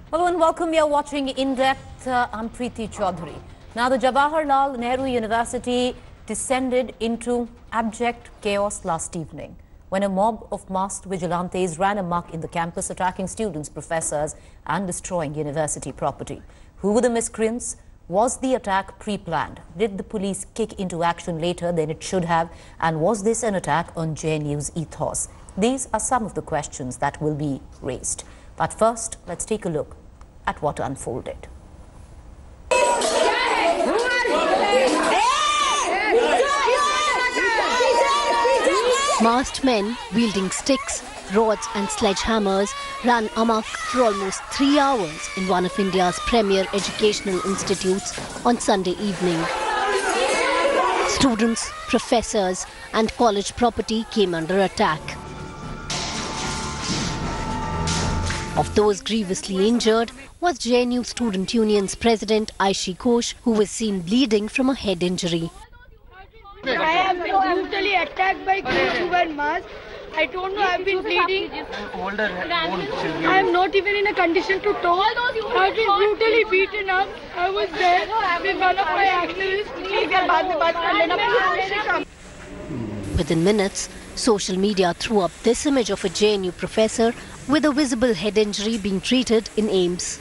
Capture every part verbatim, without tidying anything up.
Hello and welcome. You are watching In Depth. Uh, I'm Preeti Chaudhary. Now, the Jawaharlal Nehru University descended into abject chaos last evening when a mob of masked vigilantes ran amok in the campus, attacking students, professors and destroying university property. Who were the miscreants? Was the attack pre-planned? Did the police kick into action later than it should have? And was this an attack on J N U's ethos? These are some of the questions that will be raised. But first, let's take a look at what unfolded. Masked men wielding sticks, rods and sledgehammers ran amok for almost three hours in one of India's premier educational institutes on Sunday evening. Students, professors and college property came under attack. Of those grievously injured was J N U Student Union's president Aishe Ghosh, who was seen bleeding from a head injury. I have been brutally attacked by kids who wear masks. I don't know, I have been bleeding. I am not even in a condition to talk. I have been brutally beaten up. I was there with one of my activists. Within minutes, social media threw up this image of a J N U professor with a visible head injury being treated in AIIMS.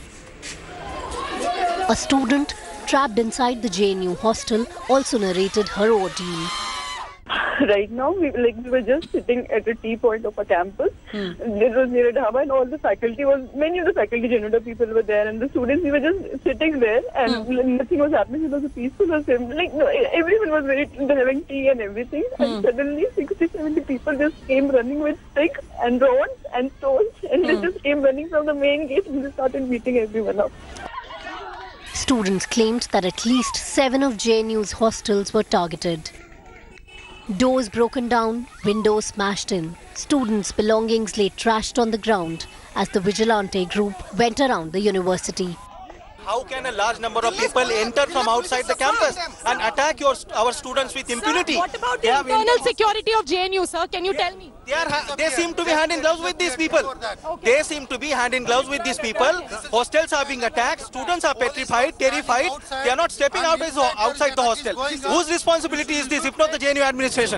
A student trapped inside the J N U hostel also narrated her ordeal. Right now, we like we were just sitting at a tea point of a campus. Hmm. It was near a dhaba, and all the faculty was many of the faculty J N U people were there, and the students, we were just sitting there, and hmm. nothing was happening. It was a peaceful assembly. Like no, everyone was very having tea and everything, hmm. and suddenly sixty, seventy people just came running with sticks and rods and stones, and hmm. they just came running from the main gate and they started beating everyone up. Students claimed that at least seven of J N U's hostels were targeted. Doors broken down, windows smashed in. Students' belongings lay trashed on the ground as the vigilante group went around the university. How can a large number of people enter from outside the campus and attack your, our students with impunity? Sir, what about the internal security of J N U, sir? Can you tell me? They, are, they seem to be hand in gloves with these people. Okay. They seem to be hand in gloves with these people. Hostels are being attacked. Students are petrified, terrified. They are not stepping out outside the hostel. Whose responsibility is this, if not the J N U administration?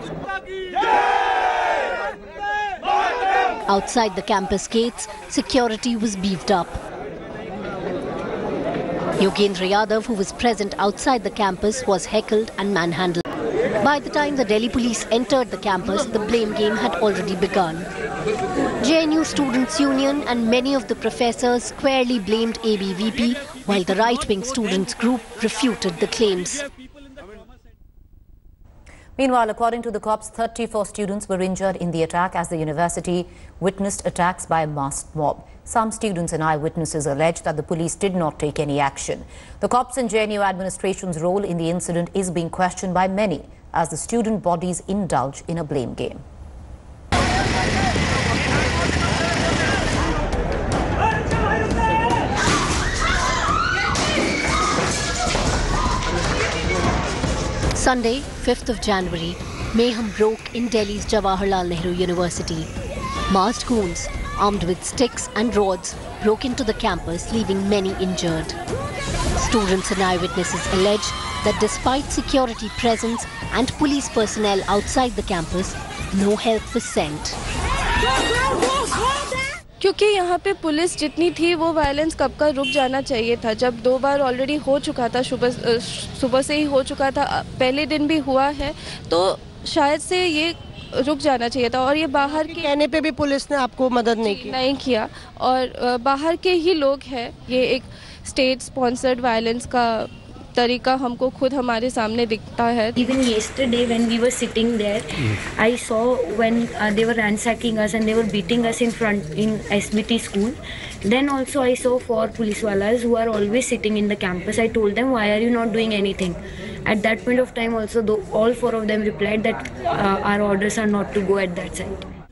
Outside the campus gates, security was beefed up. Yogendra Yadav, who was present outside the campus, was heckled and manhandled. By the time the Delhi police entered the campus, the blame game had already begun. J N U Students' Union and many of the professors squarely blamed A B V P, while the right-wing students' group refuted the claims. Meanwhile, according to the cops, thirty-four students were injured in the attack as the university witnessed attacks by a masked mob. Some students and eyewitnesses allege that the police did not take any action. The cops and J N U administration's role in the incident is being questioned by many as the student bodies indulge in a blame game. Sunday, fifth of January, mayhem broke in Delhi's Jawaharlal Nehru University. Masked goons, armed with sticks and rods, broke into the campus, leaving many injured. Students and eyewitnesses allege that despite security presence and police personnel outside the campus, no help was sent. क्योंकि यहाँ पे police जितनी थी वो violence कब का रुक जाना चाहिए था. जब दो बार ऑलरेडी हो चुका था, सुबह सुबह से ही हो चुका था, पहले दिन भी हुआ है, तो शायद से ये रुक जाना चाहिए था. और ये बाहर के कहने पे भी पुलिस ने आपको मदद नहीं की नहीं किया और बाहर के ही लोग हैं. ये एक स्टेट स्पॉन्सर्ड वायलेंस का तरीका हमको खुद हमारे सामने दिखता है. Even yesterday when we were sitting there, I saw when uh, they were ransacking us and they were beating us in front in S B T school. Then also I saw four police walas who are always sitting in the campus. I told them, why are you not doing anything? At that point of time also, though, all four of them replied that uh, our orders are not to go at that site.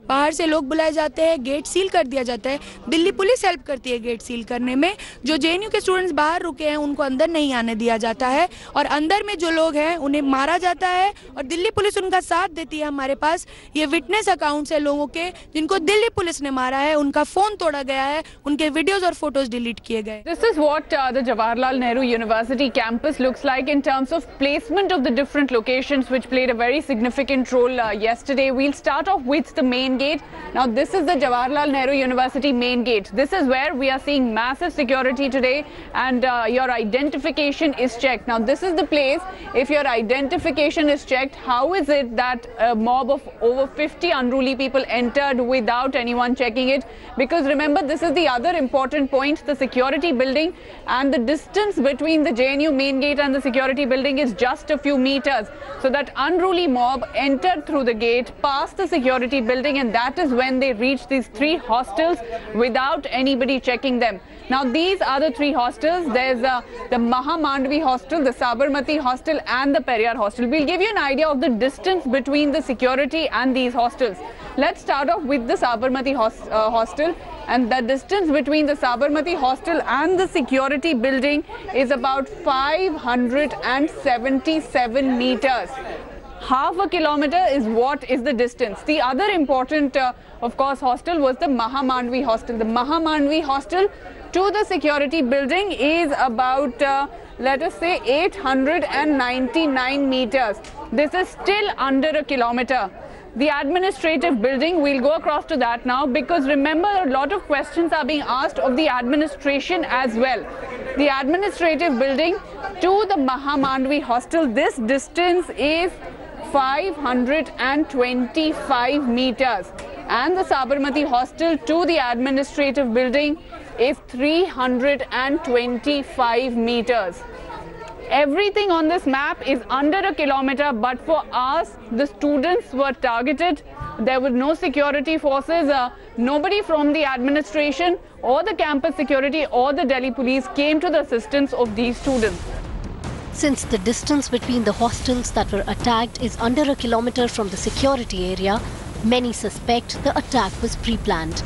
बाहर से लोग बुलाए जाते हैं, gate seal कर दिया जाता है। दिल्ली पुलिस हेल्प करती है गेट सील करने में। जो जेएनयू के स्टूडेंट्स बाहर रुके हैं उनको अंदर नहीं आने दिया जाता है और अंदर में जो लोग हैं उन्हें मारा जाता है और दिल्ली पुलिस उनका साथ देती है। हमारे पास ये विटनेस अकाउंट्स है लोगों के जिनको दिल्ली पुलिस ने मारा है, उनका फोन तोड़ा गया है, उनके वीडियोस और फोटोज डिलीट किए गए। This is what uh, the Jawaharlal Nehru University campus looks like in terms of placement of the different locations, which played a very significant role uh, yesterday. We'll start off with the main gate. Now this is the Jawaharlal Nehru University main gate. This is where we are seeing massive security today, and uh, your identification is checked. Now this is the place, if your identification is checked, how is it that a mob of over fifty unruly people entered without anyone checking it? Because remember, this is the other important point, the security building, and the distance between the J N U main gate and the security building is just a few meters. So that unruly mob entered through the gate, past the security building, and that is when they reached these three hostels without anybody checking them. Now these are the three hostels. There's uh, the Mahamandvi hostel, the Sabarmati hostel, and the Periyar hostel. We'll give you an idea of the distance between the security and these hostels. Let's start off with the Sabarmati hos uh, hostel, and the distance between the Sabarmati hostel and the security building is about five hundred seventy-seven meters. Half a kilometer is what is the distance. The other important, uh, of course, hostel was the Mahamandvi hostel. The Mahamandvi hostel to the security building is about, uh, let us say, eight hundred ninety-nine meters. This is still under a kilometer. The administrative building, we'll go across to that now, because remember, a lot of questions are being asked of the administration as well. The administrative building to the Mahamandvi hostel, this distance is five hundred twenty-five meters, and the Sabarmati hostel to the administrative building is three hundred twenty-five meters. Everything on this map is under a kilometer, but for us, the students were targeted. There were no security forces. Uh, nobody from the administration or the campus security or the Delhi police came to the assistance of these students. Since the distance between the hostels that were attacked is under a kilometer from the security area, many suspect the attack was pre-planned.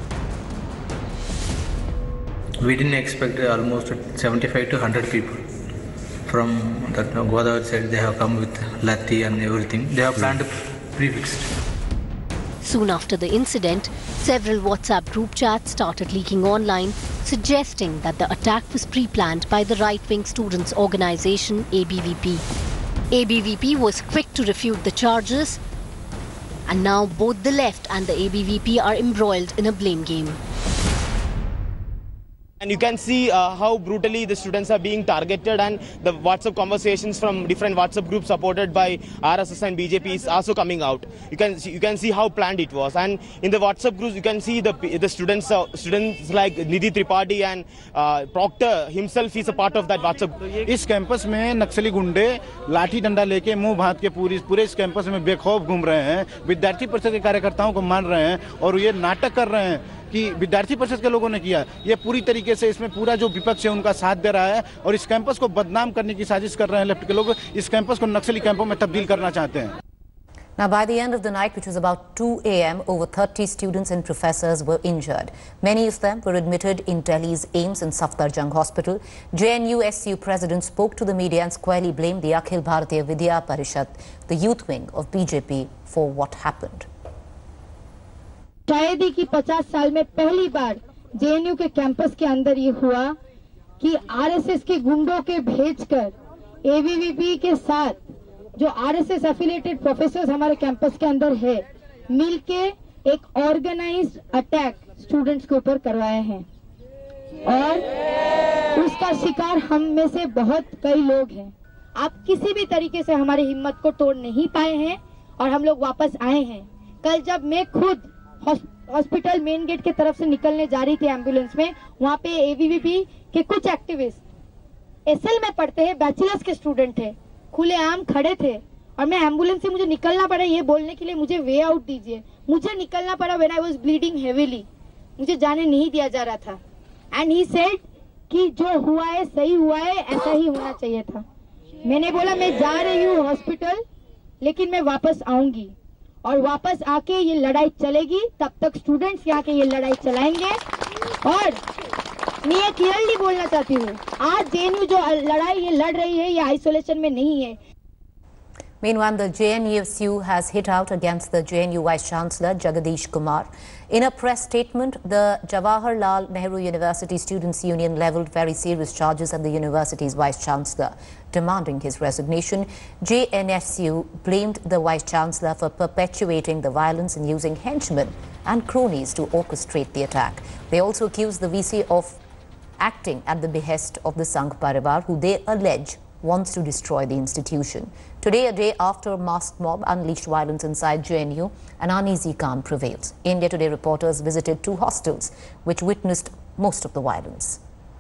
We didn't expect almost seventy-five to one hundred people. From that Godavari side, they have come with Lati and everything. They have planned prefixed. Soon after the incident, several WhatsApp group chats started leaking online, suggesting that the attack was pre-planned by the right-wing students' organization A B V P. A B V P was quick to refute the charges, and now both the left and the A B V P are embroiled in a blame game. And you can see uh, how brutally the students are being targeted, and the WhatsApp conversations from different WhatsApp groups supported by R S S and B J P is also coming out. You can see, you can see how planned it was. And in the WhatsApp groups, you can see the the students uh, students like Nidhi Tripathi and uh, Proctor himself is a part of that WhatsApp. इस campus में नक्सली गुंडे लाठी डंडा लेके मुंह भात के पूरी पूरे इस कैंपस में बेखौफ घूम रहे हैं, विद्यार्थी परिषद के कार्यकर्ताओं को मान रहे हैं और ये नाटक कर रहे हैं कि विद्यार्थी परिषद के लोगों ने किया। ये पूरी तरीके से इसमें पूरा जो विपक्ष है उनका साथ दे रहा है और इस कैंपस को बदनाम करने की साजिश कर रहे हैं। लेफ्ट के लोग इस कैंपस को नक्सली कैंपों में तब्दील करना चाहते हैं। Now, by the end of the night, which was about two A M, over thirty students and professors were injured. Many of them were admitted in Delhi's AIIMS and Safdarjung Hospital. J N U S U president spoke to the media and squarely blamed the Akhil Bharatiya Vidya Parishad, the youth wing of B J P, for what happened. शायद ही कि पचास साल में पहली बार J N U के campus के अंदर ये हुआ कि R S S के गुंडों के भेजकर A B V P के साथ जो R S S affiliated professors हमारे कैंपस के अंदर है, मिलके एक ऑर्गेनाइज्ड अटैक स्टूडेंट्स के ऊपर करवाए हैं और उसका शिकार हम में से बहुत कई लोग हैं। आप किसी भी तरीके से हमारी हिम्मत को तोड़ नहीं पाए हैं और हम लोग वापस आए हैं। कल जब मैं खुद हॉस्पिटल मेन गेट के तरफ से निकलने जा रही थी एम्बुलेंस में, वहाँ पे A B V P के कुछ एक्टिविस्ट एस एल में पढ़ते हैं, बैचलर्स के स्टूडेंट है, खुले आम खड़े थे और मैं एम्बुलेंस से मुझे निकलना पड़ा ये बोलने के लिए मुझे वे आउट दीजिए। मुझे निकलना पड़ा when I was bleeding heavily, मुझे जाने नहीं दिया जा रहा था। एंड ही सेड कि जो हुआ है सही हुआ है, ऐसा ही होना चाहिए था। मैंने बोला मैं जा रही हूँ हॉस्पिटल, लेकिन मैं वापस आऊंगी और वापस आके ये लड़ाई चलेगी, तब तक स्टूडेंट्स यहाँ के ये लड़ाई चलाएंगे। और मैं ये क्लियरली बोलना चाहती हूँ, आज जेएनयू जो लड़ाई ये लड़ रही है, ये आइसोलेशन में नहीं है। Meanwhile, the J N U S U has hit out against the J N U Vice Chancellor Jagadish Kumar. In a press statement, the Jawaharlal Nehru University Students' Union levelled very serious charges at the university's Vice Chancellor, demanding his resignation. J N S U blamed the Vice Chancellor for perpetuating the violence and using henchmen and cronies to orchestrate the attack. They also accused the V C of acting at the behest of the Sangh Parivar, who they allege wants to destroy the institution. Today, a day after a masked mob unleashed violence inside J N U, an uneasy calm prevails. India Today reporters visited two hostels which witnessed most of the violence.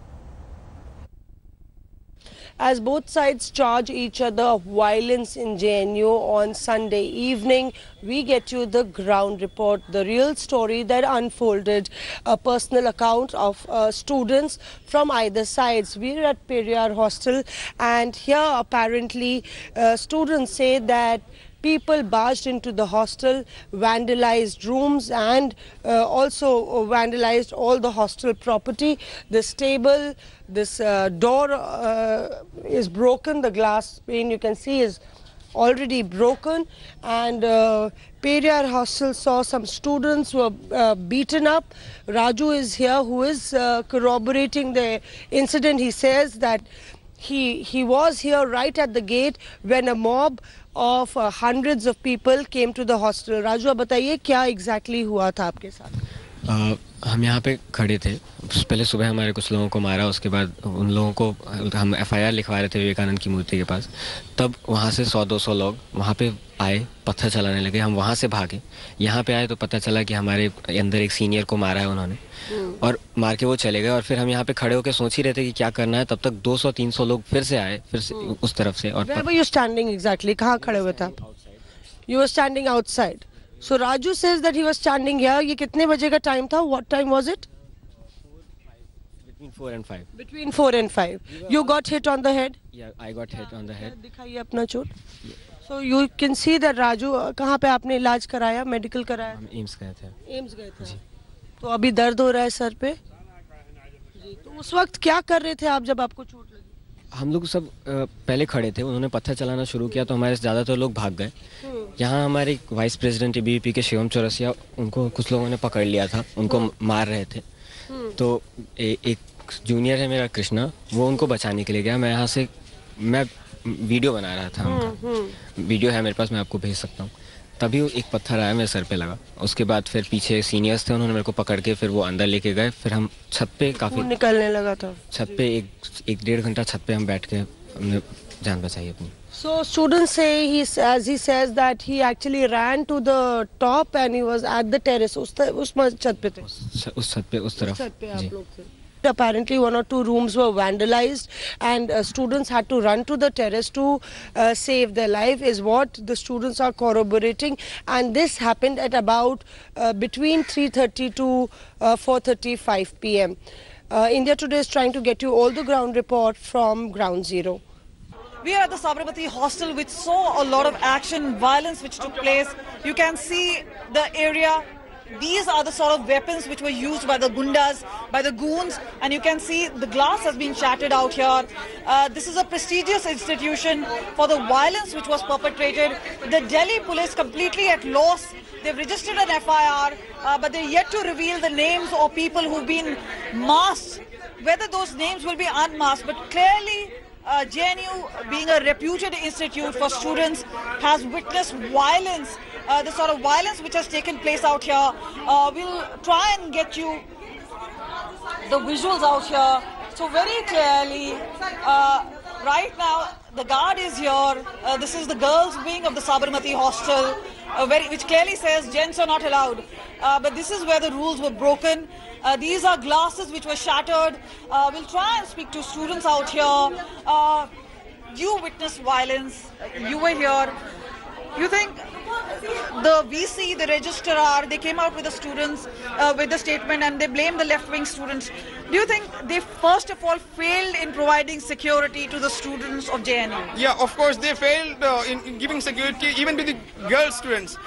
As both sides charge each other of violence in J N U on Sunday evening, we get you the ground report, the real story that unfolded, a personal account of uh, students from either sides. We're at Periyar Hostel, and here apparently uh, students say that people barged into the hostel, vandalized rooms, and uh, also vandalized all the hostel property. This table, this uh, door uh, is broken. The glass pane you can see is already broken, and uh, Periyar Hostel saw some students who were uh, beaten up. Raju is here, who is uh, corroborating the incident. He says that he he was here right at the gate when a mob of uh, hundreds of people came to the hostel. Raju, आप बताइए क्या exactly हुआ था आपके साथ? Uh, हम यहाँ पे खड़े थे, पहले सुबह हमारे कुछ लोगों को मारा, उसके बाद उन लोगों को हम एफ आई आर लिखवा रहे थे विवेकानंद की मूर्ति के पास। तब वहाँ से सौ दो सौ लोग वहाँ पे आए, पत्थर चलाने लगे। हम वहाँ से भागे, यहाँ पे आए तो पता चला कि हमारे अंदर एक सीनियर को मारा है उन्होंने, और मार के वो चले गए। और फिर हम यहाँ पे खड़े होकर सोच ही रहे थे कि क्या करना है, तब तक दो सौ तीन सौ लोग फिर से आए, फिर से उस तरफ से। और Where were you standing exactly? कहाँ खड़े हुए थे आप? You were standing outside. So Raju says that he was standing here. ये कितने बजे का टाइम था? What time was it? Between four and five. Between four and five. You got hit on the head? Yeah, I got hit on the head. दिखाइए अपना चोट. So you can see that Raju, कहाँ पे आपने इलाज कराया, medical कराया? हम एम्स गए थे. एम्स गए थे. तो अभी दर्द हो रहा है सर पे? जी. तो उस वक्त क्या कर रहे थे आप जब आपको चोट लगी? हम लोग सब पहले खड़े थे, उन्होंने पत्थर चलाना शुरू किया तो हमारे ज़्यादातर लोग भाग गए। यहाँ हमारे वाइस प्रेसिडेंट बीवीपी के शिवम चौरसिया, उनको कुछ लोगों ने पकड़ लिया था, उनको मार रहे थे। तो ए, एक जूनियर है मेरा कृष्णा, वो उनको बचाने के लिए गया। मैं यहाँ से मैं वीडियो बना रहा था उनका, वीडियो है मेरे पास, मैं आपको भेज सकता हूँ। तभी एक पत्थर आया मेरे सर पे लगा। उसके बाद फिर पीछे सीनियर्स थे, उन्होंने मेरे को पकड़ के फिर वो अंदर लेके गए। फिर हम छत पे काफी निकलने लगा था। छत पे एक एक डेढ़ घंटा छत पे हम बैठ के हमने जान बचाई अपनी। So students say he as he says that he actually ran to the top and he was at the terrace. उस उस छत पे थे। उस छत पे उस तरफ। छत पे आप लोग थे। Apparently one or two rooms were vandalized and uh, students had to run to the terrace to uh, save their life, is what the students are corroborating. And this happened at about uh, between three thirty to uh, four thirty-five p m Uh, India Today is trying to get you all the ground report from Ground Zero. We are at the Sabarmati hostel, which saw a lot of action, violence which took place. You can see the area. These are the sort of weapons which were used by the gundas, by the goons, and you can see the glass has been shattered out here. Uh, this is a prestigious institution. For the violence which was perpetrated, the Delhi police completely at loss. They've registered an F I R, uh, but they're yet to reveal the names of people who've been masked, whether those names will be unmasked. But clearly, Uh, J N U, being a reputed institute for students, has witnessed violence, uh, the sort of violence which has taken place out here. Uh, we'll try and get you the visuals out here. So very clearly, uh, right now, the guard is here. Uh, this is the girls' wing of the Sabarmati hostel, uh, very, which clearly says gents are not allowed. Uh, but this is where the rules were broken. Uh, these are glasses which were shattered. Uh, we'll try and speak to students out here. Uh, you witnessed violence. You were here. You think the V C, the registrar, they came out with the students uh, with the statement and they blamed the left-wing students. Do you think they first of all failed in providing security to the students of J N U? Yeah, of course they failed uh, in, in giving security even to the girl students.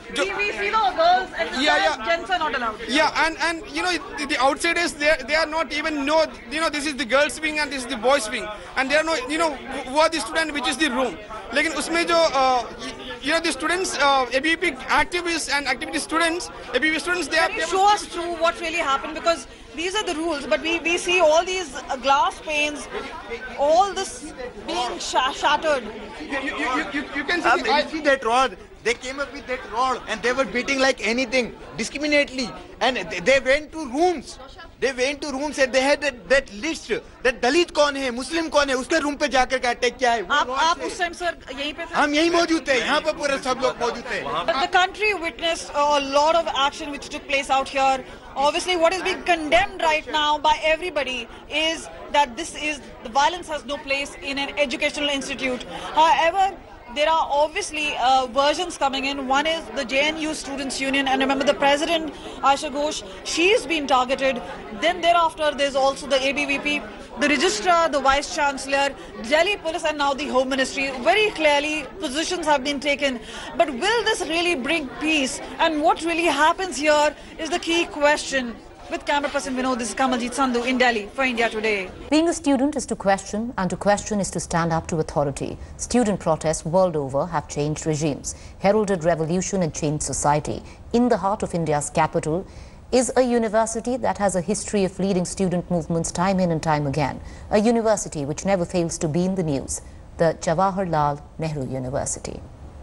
We, we see the girls and the yeah, yeah. gents are not allowed. Yeah, and and you know the, the outsiders they they are not even know you know this is the girls wing and this is the boys wing, and they are no you know who are the student which is the room. लेकिन उसमें जो you know the students uh, A B V P activists and activity students A B V P students they are. Can you show us through what really happened, because these are the rules, but we we see all these uh, glass panes, all this being sh shattered. You you you you, you can see, uh, the, I see that rod. They came up with that rod and they were beating like anything, discriminately. And they, they went to rooms. They went to rooms and they had that, that list. That Dalit कौन है, Muslim कौन है, उसके room पे जाकर के attack किया है. आप आप उस टाइम सर यहीं पे थे? हम यहीं मौजूद थे. यहाँ पर पूरे सब लोग मौजूद थे. But the country witnessed a lot of action which took place out here. Obviously, what is being condemned right now by everybody is that this is the violence has no place in an educational institute. However, there are obviously uh, versions coming in. One is the J N U Students' Union, and remember the president, Aishe Ghosh, she's been targeted. Then thereafter, there's also the A B V P, the registrar, the vice chancellor, Delhi police, and now the home ministry. Very clearly, positions have been taken. But will this really bring peace? And what really happens here is the key question. With camera person Vinod, this is Kamaljeet Sandhu in Delhi for India Today. Being a student is to question, and to question is to stand up to authority. Student protests world over have changed regimes, heralded revolution and changed society. In the heart of India's capital is a university that has a history of leading student movements time in and time again. A university which never fails to be in the news, the Jawaharlal Nehru University.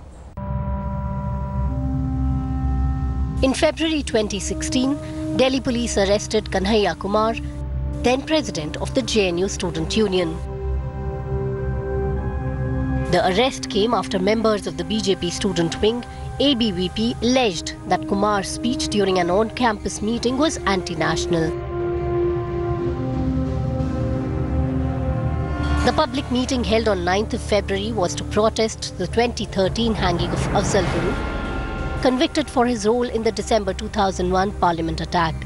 In February twenty sixteen, Delhi police arrested Kanhaiya Kumar, then president of the J N U Student Union. The arrest came after members of the B J P student wing, A B V P, alleged that Kumar's speech during an on-campus meeting was anti-national. The public meeting held on ninth of February was to protest the twenty thirteen hanging of Afzal Guru, convicted for his role in the December two thousand one parliament attack.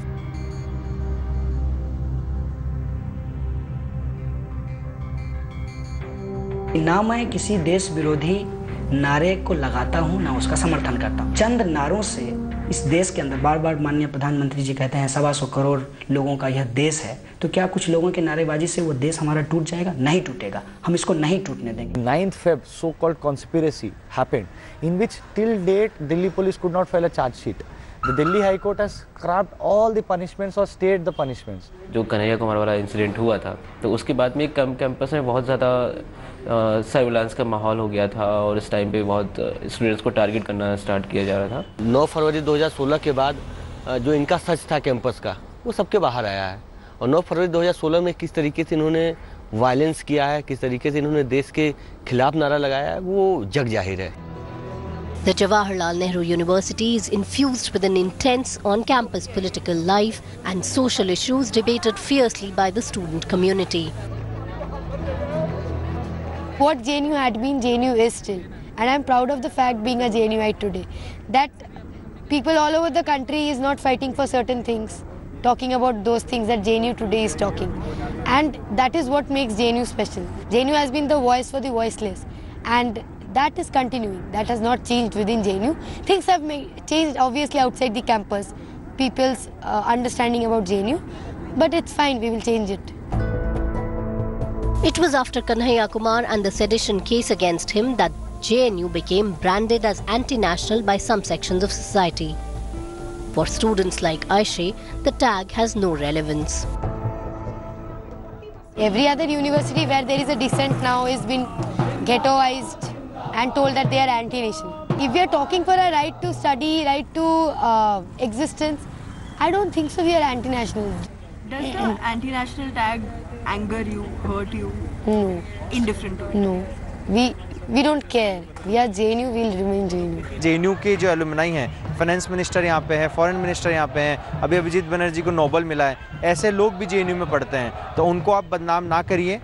ना मैं किसी देश विरोधी नारे को लगाता हूं, ना उसका समर्थन करता हूं। चंद नारों से इस देश के अंदर बार बार माननीय प्रधानमंत्री जी कहते हैं सवा सौ करोड़ लोगों का यह देश है, तो क्या कुछ लोगों के नारेबाजी से वो देश हमारा टूट जाएगा? नहीं टूटेगा, हम इसको नहीं टूटने देंगे। ninth Feb so-called conspiracy happened in which till date Delhi police could not file a charge sheet. The Delhi High Court has scrapped all the punishments or stayed the punishments. जो कन्हैया कुमार वाला इंसिडेंट हुआ था, तो उसके बाद में कम campus में बहुत ज़्यादा सर्विलांस का माहौल हो गया था और इस टाइम पे बहुत स्टूडेंट्स को टारगेट करना स्टार्ट किया जा रहा था। नौ फरवरी दो हज़ार सोलह के बाद जो इनका सच था कैंपस का, वो सबके बाहर आया है। और नौ फरवरी दो हज़ार सोलह में किस तरीके से इन्होंने वायलेंस किया है, किस तरीके से इन्होंने देश के खिलाफ नारा लगाया है, वो जग जाहिर है। The Jawaharlal Nehru University is infused with an intense on-campus political life, and social issues debated fiercely by the student community. What J N U had been, J N U is still. And I'm proud of the fact, being a J N U I today, that people all over the country is not fighting for certain things, talking about those things that J N U today is talking. And that is what makes J N U special. J N U has been the voice for the voiceless. And that is continuing. That has not changed within J N U. Things have made, changed obviously outside the campus, people's uh, understanding about J N U. But it's fine, we will change it. It was after Kanhaiya Kumar and the sedition case against him that J N U became branded as anti-national by some sections of society. For students like Aishe, the tag has no relevance. Every other university where there is a dissent now is been ghettoized and told that they are anti-nation. If we are talking for a right to study, right to uh, existence, I don't think so we are anti-national. Does the anti-national tag anger you, hurt you? No. Indifferent to it? No. We we don't care. We are J N U, we will remain J N U. J N U के जो alumni हैं, finance minister यहाँ पे है, foreign minister यहाँ पे हैं, अभी अभिजीत बनर्जी को नोबल मिला है, ऐसे लोग भी J N U में पढ़ते हैं, तो उनको आप बदनाम ना करिए।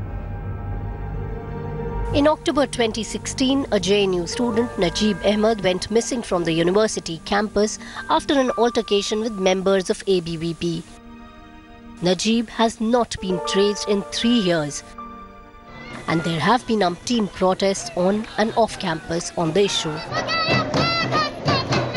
In October twenty sixteen, a J N U student, Najib Ahmed, went missing from the university campus after an altercation with members of A B V P. Najib has not been traced in three years, and there have been umpteen protests on and off campus on the issue.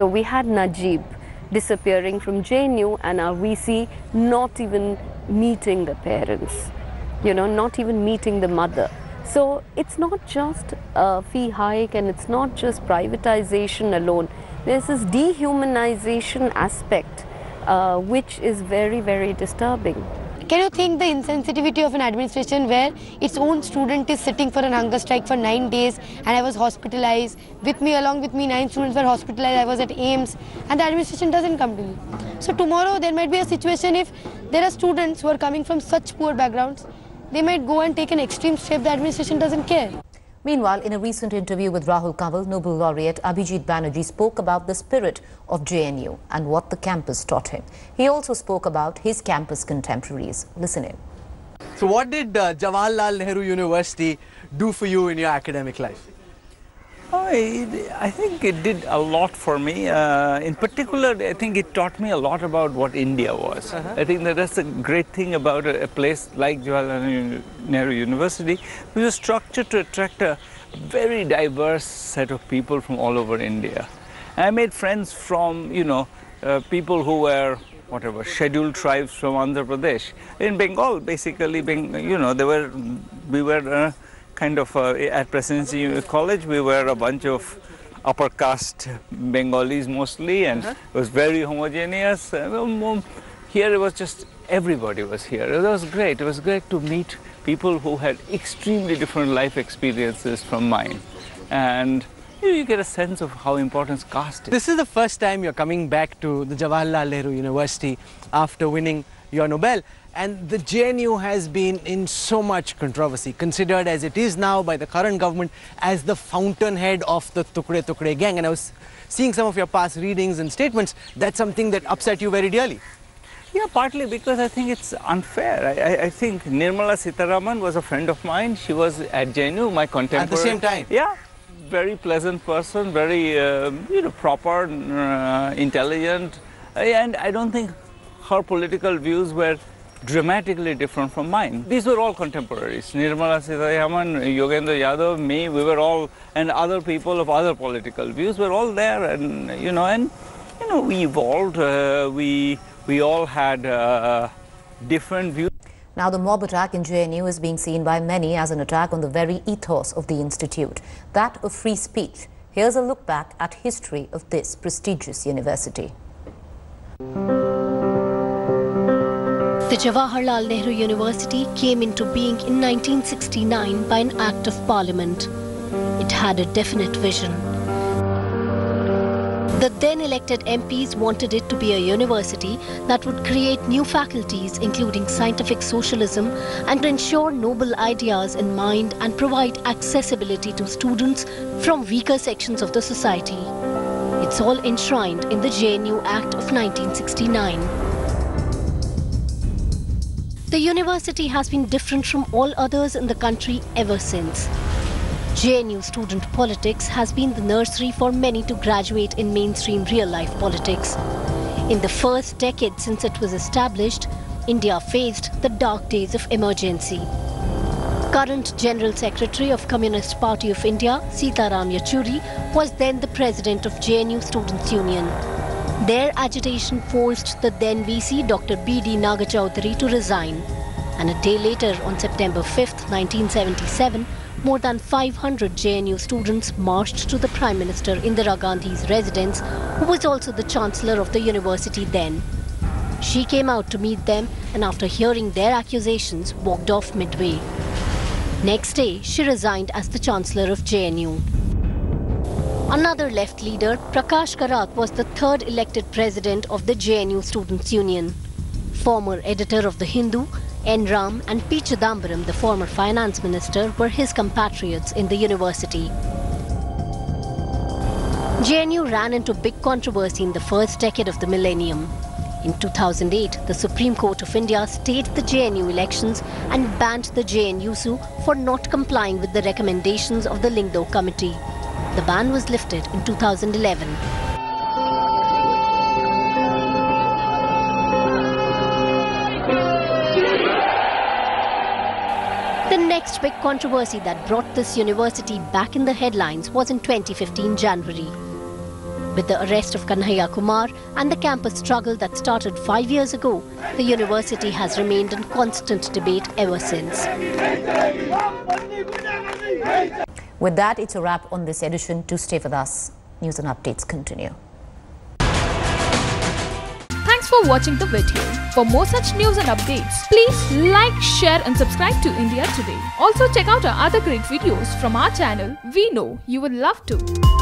So we had Najib disappearing from J N U and our V C not even meeting the parents, you know, not even meeting the mother. So it's not just a fee hike and it's not just privatization alone. There's this dehumanization aspect uh, which is very, very disturbing. Can you think the insensitivity of an administration where its own student is sitting for an hunger strike for nine days and I was hospitalized, with me, along with me, nine students were hospitalized, I was at AIMS, and the administration doesn't come to me. So tomorrow there might be a situation if there are students who are coming from such poor backgrounds, they might go and take an extreme step, the administration doesn't care. Meanwhile, in a recent interview with Rahul Kanwal, Nobel laureate Abhijit Banerjee spoke about the spirit of J N U and what the campus taught him. He also spoke about his campus contemporaries. Listen in. So what did uh, Jawaharlal Nehru University do for you in your academic life? Oh, it, I think it did a lot for me. Uh, in particular, I think it taught me a lot about what India was. Uh-huh. I think that that's a great thing about a, a place like Jawaharlal Nehru University, which was structured to attract a very diverse set of people from all over India. And I made friends from, you know, uh, people who were whatever, scheduled tribes from Andhra Pradesh. In Bengal, basically, you know, there were, we were uh, kind of, uh, at Presidency College, we were a bunch of upper caste Bengalis mostly, and uh-huh. it was very homogeneous. Uh, here it was just, everybody was here. It was great. It was great to meet people who had extremely different life experiences from mine. And you get a sense of how important caste is. This is the first time you're coming back to the Jawaharlal Nehru University after winning your Nobel. And the J N U has been in so much controversy, considered as it is now by the current government as the fountainhead of the Tukde Tukde gang. And I was seeing some of your past readings and statements. That's something that upset you very dearly. Yeah, partly because I think it's unfair. I, I, I think Nirmala Sitharaman was a friend of mine. She was at J N U, my contemporary. At the same time? Yeah. Very pleasant person, very uh, you know, proper, uh, intelligent, and I don't think her political views were dramatically different from mine. These were all contemporaries. Nirmala Sitharaman, Yogendra Yadav, me, we were all, and other people of other political views were all there, and you know, and you know, we evolved. Uh, we we all had uh, different views. Now, the mob attack in J N U is being seen by many as an attack on the very ethos of the institute, that of free speech. Here's a look back at history of this prestigious university. The Jawaharlal Nehru University came into being in nineteen sixty-nine by an act of parliament. It had a definite vision. The then elected M Ps wanted it to be a university that would create new faculties, including scientific socialism, and ensure noble ideas in mind and provide accessibility to students from weaker sections of the society. It's all enshrined in the J N U Act of nineteen sixty-nine. The university has been different from all others in the country ever since. J N U student politics has been the nursery for many to graduate in mainstream real-life politics. In the first decade since it was established, India faced the dark days of emergency. Current General Secretary of Communist Party of India, Sitaram Yechury, was then the president of J N U Students' Union. Their agitation forced the then V C, Doctor B D Nagachaudhary, to resign. And a day later, on September fifth, nineteen seventy-seven, more than five hundred J N U students marched to the Prime Minister Indira Gandhi's residence, who was also the Chancellor of the university then. She came out to meet them and after hearing their accusations, walked off midway. Next day, she resigned as the Chancellor of J N U. Another left leader, Prakash Karat, was the third elected president of the J N U Students' Union. Former editor of The Hindu, N. Ram, and P. Chidambaram, the former finance minister, were his compatriots in the university. J N U ran into big controversy in the first decade of the millennium. In two thousand eight, the Supreme Court of India stayed the J N U elections and banned the J N U S U for not complying with the recommendations of the Lingdo Committee. The ban was lifted in two thousand eleven. The next big controversy that brought this university back in the headlines was in twenty fifteen January. With the arrest of Kanhaiya Kumar and the campus struggle that started five years ago, the university has remained in constant debate ever since. With that, it's a wrap on this edition. Do stay with us. News and updates continue. Thanks for watching the video. For more such news and updates, please like, share and subscribe to India Today. Also check out our other great videos from our channel. We know you would love to.